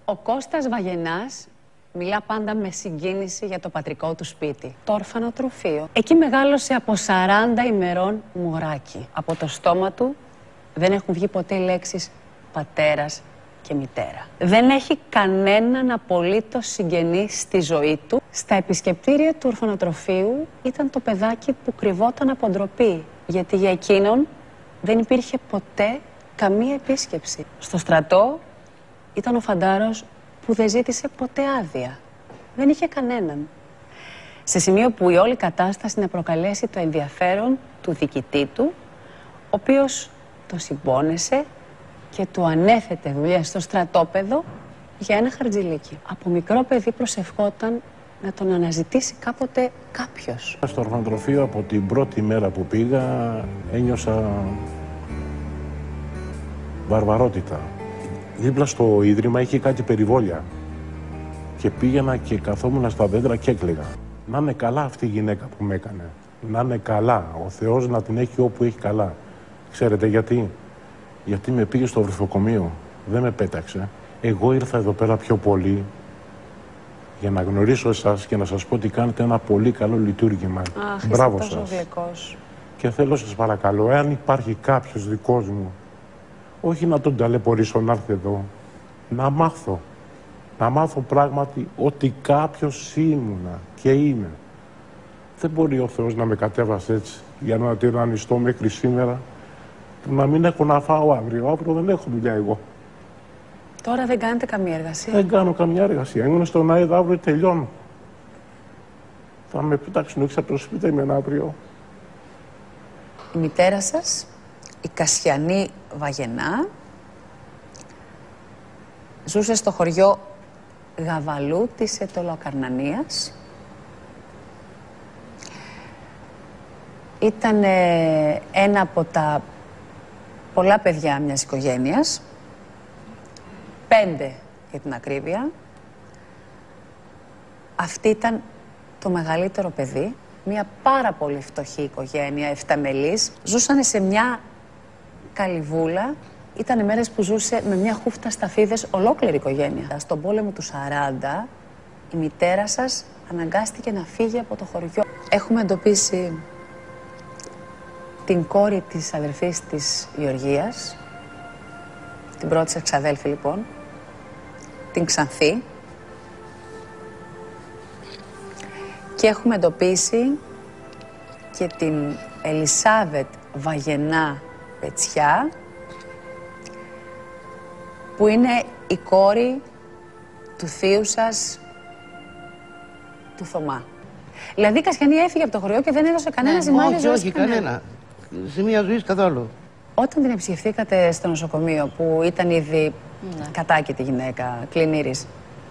Ο Κώστας Βαγενάς μιλά πάντα με συγκίνηση για το πατρικό του σπίτι, το ορφανοτροφείο. Εκεί μεγάλωσε από 40 ημερών μωράκι. Από το στόμα του δεν έχουν βγει ποτέ λέξεις πατέρας και μητέρα. Δεν έχει κανέναν απολύτως συγγενή στη ζωή του. Στα επισκεπτήρια του ορφανοτροφείου ήταν το παιδάκι που κρυβόταν από ντροπή, γιατί για εκείνον δεν υπήρχε ποτέ καμία επίσκεψη. Στο στρατό ήταν ο φαντάρος που δεν ζήτησε ποτέ άδεια. Δεν είχε κανέναν. Σε σημείο που η όλη κατάσταση να προκαλέσει το ενδιαφέρον του διοικητή του, ο οποίος το συμπόνεσε και του ανέθετε δουλειά στο στρατόπεδο για ένα χαρτζηλίκι. Από μικρό παιδί προσευχόταν να τον αναζητήσει κάποτε κάποιος. Στο ορφανοτροφείο από την πρώτη μέρα που πήγα ένιωσα βαρβαρότητα. Δίπλα στο ίδρυμα είχε κάτι περιβόλια και πήγαινα και καθόμουν στα δέντρα και έκλαιγα. Να είναι καλά αυτή η γυναίκα που με έκανε. Να είναι καλά. Ο Θεός να την έχει όπου έχει καλά. Ξέρετε γιατί? Γιατί με πήγε στο βρεφοκομείο. Δεν με πέταξε. Εγώ ήρθα εδώ πέρα πιο πολύ για να γνωρίσω εσάς και να σας πω ότι κάνετε ένα πολύ καλό λειτουργήμα. Αχ, μπράβο είσαι τόσο σας. γλυκός. Και θέλω σας παρακαλώ, εάν υπάρχει κάποιος δικός μου, όχι να τον ταλαιπωρήσω να έρθει εδώ, να μάθω. Να μάθω πράγματι ότι κάποιος ήμουνα και είμαι. Δεν μπορεί ο Θεός να με κατέβασε έτσι για να τυραννιστώ μέχρι σήμερα, να μην έχω να φάω αύριο. Αύριο δεν έχω δουλειά εγώ. Τώρα δεν κάνετε καμία εργασία? Δεν κάνω καμιά εργασία. Ήμουν στον ΑΕΔ, αύριο τελειώνω. Θα με πετάξουν έξω από το σπίτι με ένα αύριο. Η μητέρα σας, η Κασιανή Βαγενά, ζούσε στο χωριό Γαβαλού της Ετωλοκαρνανίας. Ήταν ένα από τα πολλά παιδιά μιας οικογένειας, 5 για την ακρίβεια. Αυτή ήταν το μεγαλύτερο παιδί, μια πάρα πολύ φτωχή οικογένεια, 7 μελής. Ζούσανε σε μια καλυβούλα. Ήτανε μέρες που ζούσε με μια χούφτα σταφίδες ολόκληρη οικογένεια. Στον πόλεμο του 40, η μητέρα σας αναγκάστηκε να φύγει από το χωριό. Έχουμε εντοπίσει την κόρη της αδερφής της Γεωργίας, την πρώτη σας ξαδέλφη λοιπόν, την Ξανθή, και έχουμε εντοπίσει και την Ελισάβετ Βαγενά Πετσιά, που είναι η κόρη του θείου σας, του Θωμά. Δηλαδή η Κασιανή έφυγε από το χωριό και δεν έδωσε κανένα σημάδι ζωής. Όχι, κανένα. Σημεία ζωής καθόλου. Όταν την επισκεφθήκατε στο νοσοκομείο, που ήταν ήδη κατάκητη γυναίκα, κλινήρης,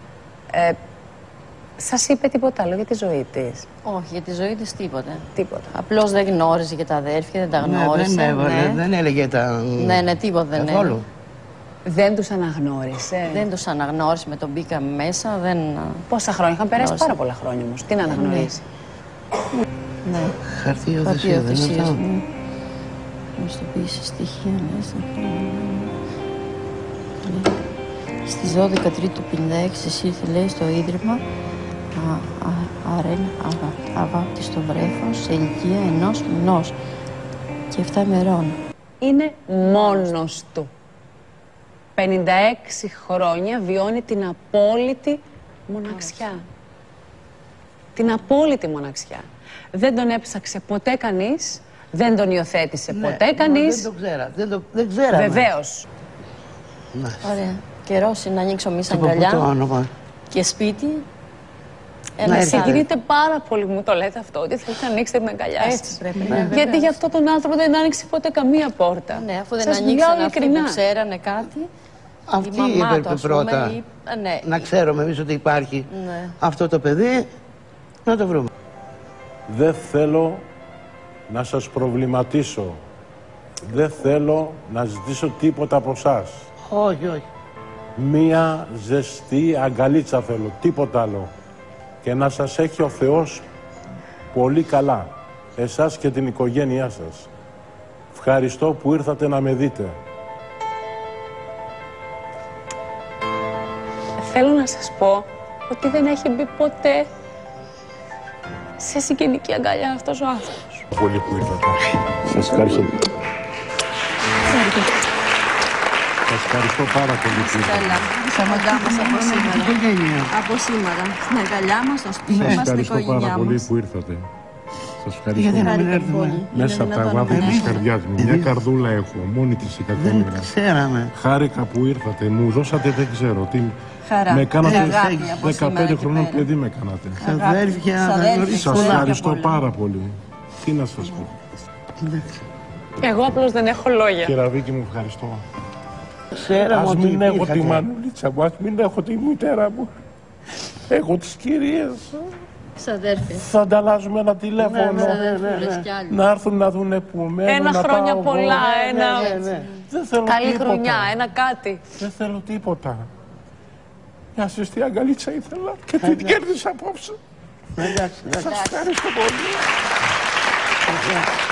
σας είπε τίποτα άλλο για τη ζωή της? Όχι, για τη ζωή της τίποτα. Τίποτα. Απλώς δεν γνώριζε και τα αδέρφια, δεν τα γνώρισε. Δεν έλεγε τα... Ναι, τίποτα δεν έλεγε. Δεν τους αναγνώρισε? Δεν τους αναγνώρισε, με τον μπήκαμε μέσα, δεν... Πόσα χρόνια? Είχαν περάσει πάρα πολλά χρόνια όμως. Τι να αναγνωρίσει? Ναι. Χαρτιοθεσία δεν είναι αυτό? Γνωστοποίηση στοιχεία μέσα. Στις 12 Τρίτου 56 ήρθε, λέει, στο Ίδρυμα Αρέν Αβάπτιστο Βρέφος σε ηλικία 1 μηνός και 7 ημερών. Είναι μόνος του. 56 χρόνια βιώνει την απόλυτη μοναξιά. Την απόλυτη μοναξιά. Δεν τον έψαξε ποτέ κανείς, δεν τον υιοθέτησε ποτέ κανείς. Δεν το ξέρα. Δεν ξέραμε. Βεβαίως. Ωραία. Καιρός είναι να ανοίξω μισή αγκαλιά και σπίτι. Με συγκινείτε πάρα πολύ που μου το λέτε αυτό, ότι θέλετε να ανοίξετε την αγκαλιά σας. Έτσι πρέπει. Γιατί για αυτόν τον άνθρωπο δεν άνοιξε ποτέ καμία πόρτα. Ναι, αφού δεν ανοίξαν αυτοί που ξέρανε κάτι. Αυτή έπρεπε πρώτα να ξέρουμε εμείς ότι υπάρχει αυτό το παιδί, να το βρούμε. Δεν θέλω να σας προβληματίσω. Δεν θέλω να ζητήσω τίποτα από εσάς. Όχι, όχι. Μία ζεστή αγκαλίτσα θέλω, τίποτα άλλο. Και να σας έχει ο Θεός πολύ καλά, εσάς και την οικογένειά σας. Ευχαριστώ που ήρθατε να με δείτε. θέλω να σας πω ότι δεν έχει μπει ποτέ σε συγγενική αγκαλιά αυτός ο άνθρωπος. Πολύ που ήρθατε. Σας ευχαριστώ. Σας ευχαριστώ πάρα πολύ. Στέλλα, στα αγκαλιά μας από σήμερα. Από σήμερα. Στην αγκαλιά μας, στο σπίτι μας, στην οικογένειά μας. Σας ευχαριστώ πάρα πολύ που ήρθατε. Σας ευχαριστώ. Μέσα από τα βάθη της καρδιάς μου. Μια καρδούλα έχω, μόνη της η κακομοίρα. Δεν ξέραμε. Χάρηκα που ήρθατε. Μου δώσατε, δεν ξέρω τι. Χαρά. Με κάνατε αγάπη, 15 χρονών παιδί με κάνατε. Αδέρφια, Σας ευχαριστώ πάρα πολύ. Τι να σας πω. Εγώ απλώς δεν έχω λόγια. Κεραβίκη μου, ευχαριστώ. Ξέραμε Ας ότι μην έχω τη υπήρχατε. μανουλίτσα μου, ας μην έχω τη μητέρα μου. Έχω τις κυρίες. Ξαδέρφια. Θα ανταλλάζουμε ένα τηλέφωνο. Να έρθουν να δουνε που μένω. Ένα να χρόνια πάω πολλά, εγώ. ένα Δεν θέλω καλή τίποτα. χρονιά, ένα κάτι. Δεν θέλω τίποτα. Μια σωστή αγκαλίτσα ήθελα και την κέρδισα απόψε. Εντάξει, εντάξει. Σας ευχαριστώ πολύ.